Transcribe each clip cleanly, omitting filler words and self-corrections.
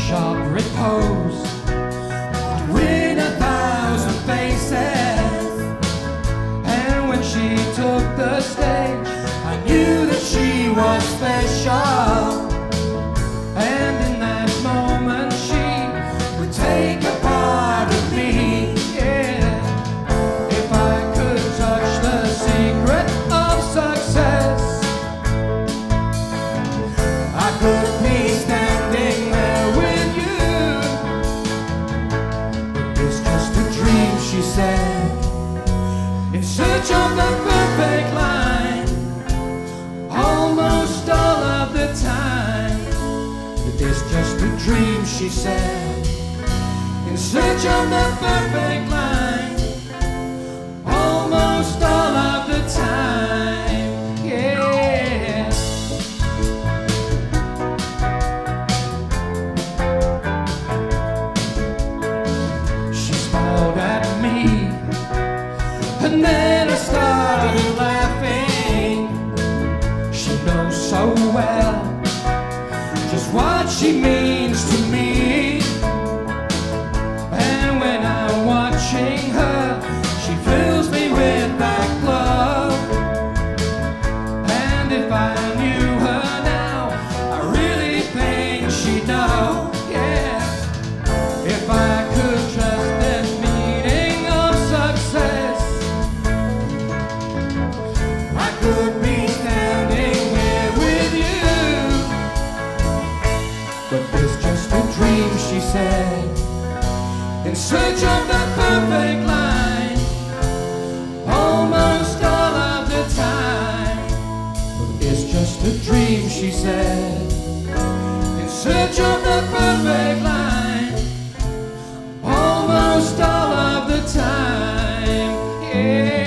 sharp repose, to win 1,000 faces. And when she took the stage, I knew that she was special. And in that moment she would take a part of me, yeah. If I could touch the secret of success, I could be standing there with you. But it's just a dream, she said, in search of the perfect line, almost all of the time. But it's just a dream, she said, in search of the perfect line, almost all of the time, yeah. She smiled at me, and then I started laughing. She knows so well just what she means to me. And when I'm watching her, she fills me with that love. And if I knew her now, I really think she'd know, yeah. If I could trust this meaning of success, I could be standing here with you. But it's just a dream, she said, in search of the perfect line, almost all of the time. But it's just a dream, she said, in search of the perfect line, almost all of the time, yeah.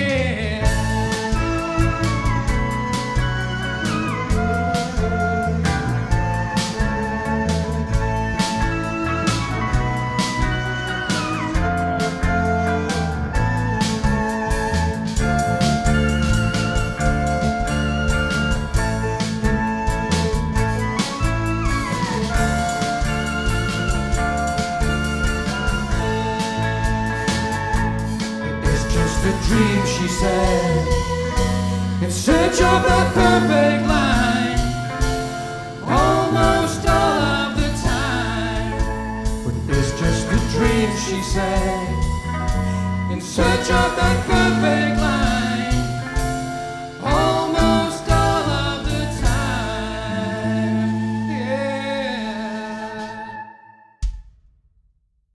A dream, she said, in search of the perfect line, almost all of the time. But it's just a dream, she said, in search of that perfect line.